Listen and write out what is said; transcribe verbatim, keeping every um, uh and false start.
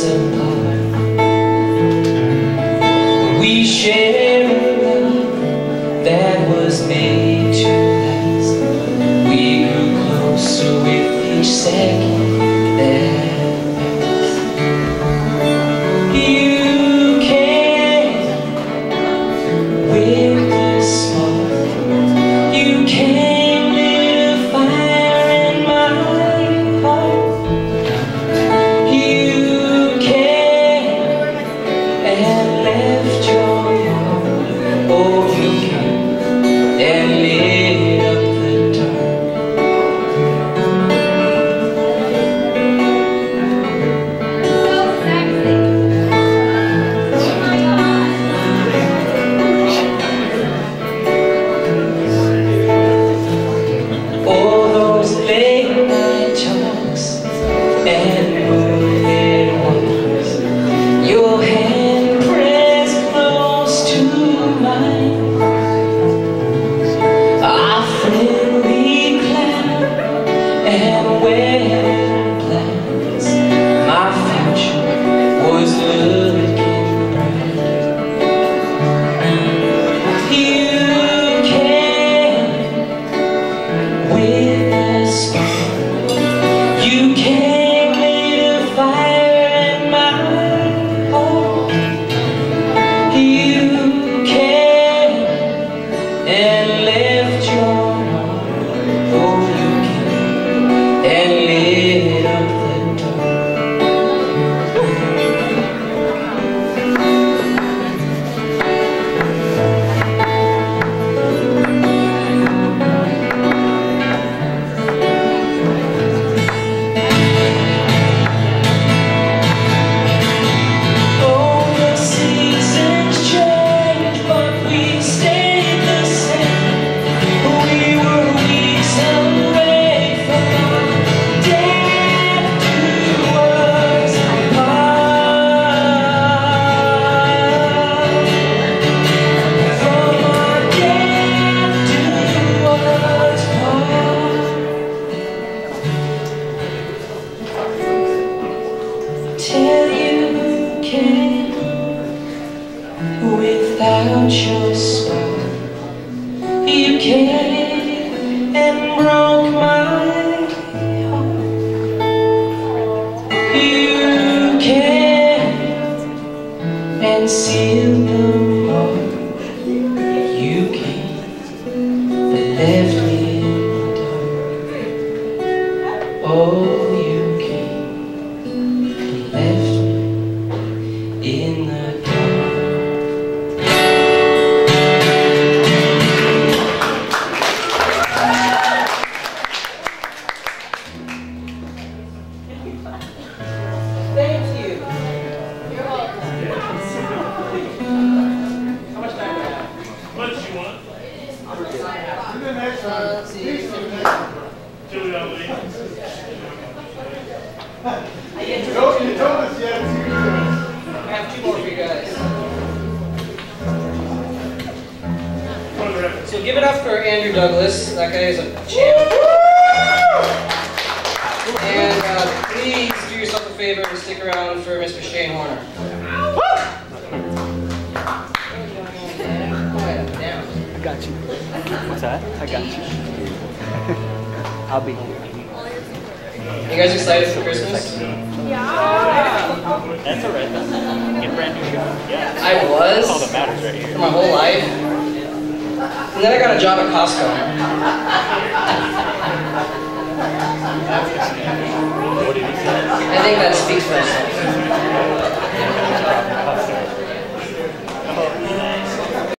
us apart. We shared a love that was made to last. We grew closer with each second that passed. You came with the spark. You came lit a fire in my heart. You came and left your mark. Oh, you came and lit up the dark. All those late night talks and moonlit walks, your hand pressed close to mine, our friendly cloud and wedding plans. My future was looking bright. You came with a spark. You came lit a fire in my heart. You came and left your mark. Oh, you came and lit up the dark. Oh, the seasons change, but we stayed the same. We were weeks away from our death to us apart. From our death to us apart. Till you came without your spark. You came and broke my heart. You came and sealed the mark. You came and left me in the dark. Oh, you came and left me in the dark. Thank you. You're welcome. How much time do I have? What do you want? Uh, let's see. Two young ladies. I get to You told you told us you had two. I have two more for you guys. For the record. So give it up for Andrew Douglas. That guy is a champ. And uh, please do yourself a favor and stick around for Mister Shane Horner. Down. I got you. What's that? I got you. I'll be here. You guys excited for Christmas? That's all right. That's get brand new shoes. Yeah. I was That's all that matters right for here. my whole life. And then I got a job at Costco. What did he say? I think that speaks for itself.